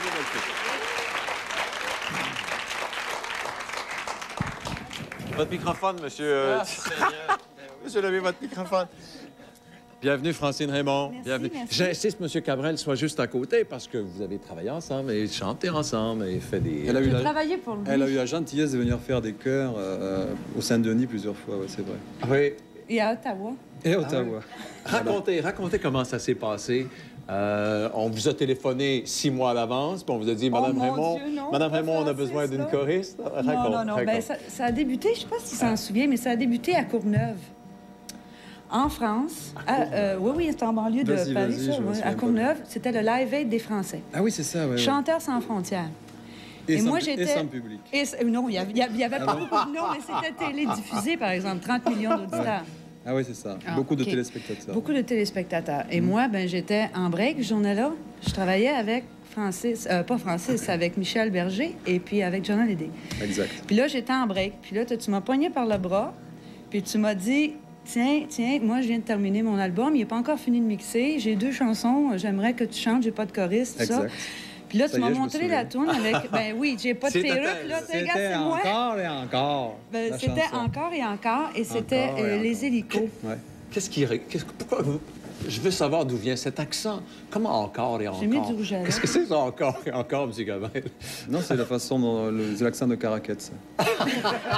Votre microphone, monsieur. Monsieur Lemay, votre microphone. Bienvenue, Francine Raymond. Merci, Bienvenue. merci. J'insiste, monsieur Cabrel soit juste à côté parce que vous avez travaillé ensemble et chanté ensemble et fait des... Elle a eu J'ai travaillé pour lui. Elle a eu la gentillesse de venir faire des chœurs au Saint-Denis plusieurs fois, ouais, c'est vrai. Oui. Et à Ottawa. Et à Ottawa. Racontez comment ça s'est passé. On vous a téléphoné 6 mois à l'avance, puis on vous a dit, Madame mon Raymond, Dieu, non, Madame pas Raymond, on a ça, besoin c'est d'une ça. choriste. Non. Ben, ça a débuté, je ne sais pas si s'en souvient, mais ça a débuté à Courneuve. En France. Oui, c'est en banlieue de Vas-y, Paris, vas-y, ça, je me ouais. souviens À pas. Courneuve. C'était le Live Aid des Français. Ah oui, c'est ça, oui. Chanteurs sans frontières. Et moi, sans, j'étais... et sans public. Non, il y avait pas beaucoup. Non, mais c'était télédiffusé, par exemple. 30 millions d'auditeurs. Ah oui, c'est ça. Ah, Beaucoup de OK. téléspectateurs. Beaucoup de téléspectateurs. Et moi, ben, j'étais en break ce journée-là. Je travaillais avec pas Francis, avec Michel Berger et puis avec John Hallyday. Exact. Puis là, j'étais en break. Puis là, tu m'as poigné par le bras. Puis tu m'as dit, tiens, moi, je viens de terminer mon album. Il n'est pas encore fini de mixer. J'ai 2 chansons. J'aimerais que tu chantes. J'ai pas de choriste, tout ça. Exact. Puis là, Ça tu y est, m'as je me montré la souviens. tourne avec... Ben oui, j'ai pas de C'était perruque. Là, tu regardes, C'était c'est moi. encore et encore. Ben, la c'était chanson. encore et encore. Et c'était Encore et les encore. hélicos. Ouais. Pourquoi vous... Je veux savoir d'où vient cet accent. Comment encore et encore? J'ai mis du rouge à lèvres. Qu'est-ce que c'est ça, encore et encore, M. Cabrel? Non, c'est la façon dont l'accent de Caracat, ça. Encore.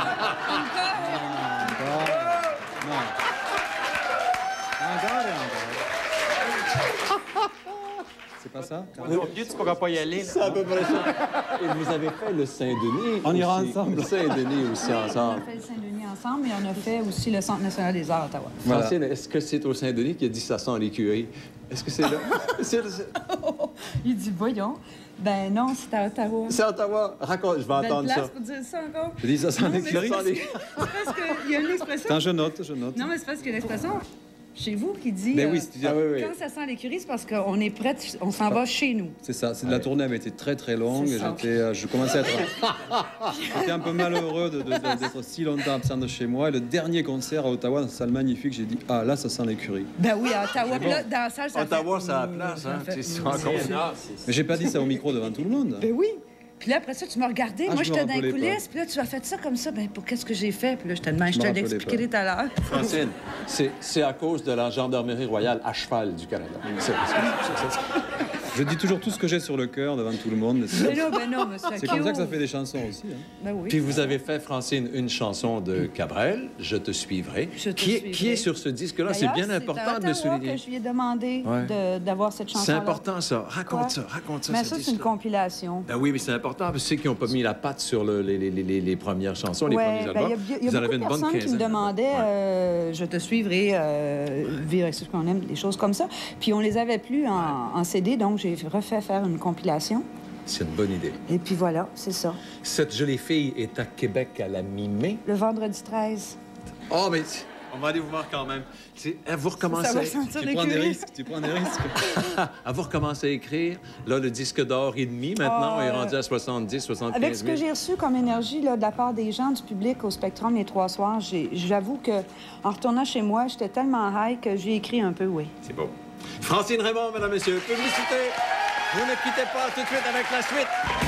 Non. Encore et encore. C'est pas ça? Mon Dieu, tu pourras pas y aller. C'est à peu près ça. Et vous avez fait le Saint-Denis. On ira aussi. ensemble. Le Saint-Denis aussi On ensemble. a fait le Saint-Denis ensemble et on a fait aussi le Centre national des arts à Ottawa. Voilà. Francine, est-ce que c'est au Saint-Denis qui a dit ça sent l'écurie? Est-ce que c'est là? Il dit, voyons. Ben non, c'est à Ottawa. C'est à Ottawa. Raconte, je vais Belle entendre place ça. pour dire ça encore. Je dis ça sans Non, mais éclairer. c'est parce qu'il y a une expression... Attends, je note. Non, mais c'est parce qu'il y a une expression chez vous qui dit... Mais oui, c'est Ah oui, oui. Quand ça sent l'écurie, c'est parce qu'on est prêt, on s'en va chez nous. c'est ça. La tournée avait été très très longue. C'est Et ça. je commençais à être... J'étais un peu malheureux d'être si longtemps absent de chez moi. Et le dernier concert à Ottawa, dans une salle magnifique, j'ai dit, ah là, ça sent l'écurie. Ben oui, à Ottawa. Puis là, dans la salle, ça Ottawa, fait... ça a la place, hein? ça fait- C'est encore- Mais j'ai pas dit ça au micro devant tout le monde. Ben oui. Puis là, après ça, tu m'as regardé. Ah, Moi, je me j'étais dans les rappelais coulisses. Puis là, tu as fait ça comme ça. Ben pour qu'est-ce que j'ai fait? Puis là, je te demande, je me te rappelais l'expliquerai pas. tout à l'heure. Francine, c'est à cause de la Gendarmerie royale à cheval du Canada. Je dis toujours tout ce que j'ai sur le cœur devant tout le monde. Ben non, mais C'est comme ça que ça fait des chansons aussi. Hein. Ben oui. Puis vous avez fait, Francine, une chanson de Cabrel, Je te suivrai, Je te qui est suivrai. sur ce disque-là. C'est D'ailleurs, bien important de le à Ottawa souligner. que je lui ai demandé Ouais. d'avoir cette chanson. C'est important, ça. Quoi? Raconte ça, Mais ce ça, c'est une disque-là. compilation. Ben oui, mais c'est important, parce que ceux qui n'ont pas mis la patte sur les premières chansons, les premiers Ben, albums, il y a vous en beaucoup avez de une bonne personnes qui me quinzaine. demandaient je te suivrai, vivre avec ce qu'on aime, des choses comme ça. Puis on les avait plus en CD, donc j'ai refait faire une compilation. C'est une bonne idée. Et puis voilà, c'est ça. Cette jolie fille est à Québec à la mi-mai. Le vendredi 13. Oh, mais on va aller vous voir quand même. Vous Ça recommencez... va sentir Tu prends des l'écurie. risques, tu prends des risques. Vous recommencez à écrire. Là, le disque d'or et demi, maintenant, est rendu à 70, 75 000. Avec ce que j'ai reçu comme énergie là, de la part des gens du public au Spectrum les 3 soirs, j'avoue que en retournant chez moi, j'étais tellement high que j'ai écrit un peu, oui. C'est beau. Francine Raymond, mesdames, messieurs, publicité. Vous ne quittez pas tout de suite avec la suite.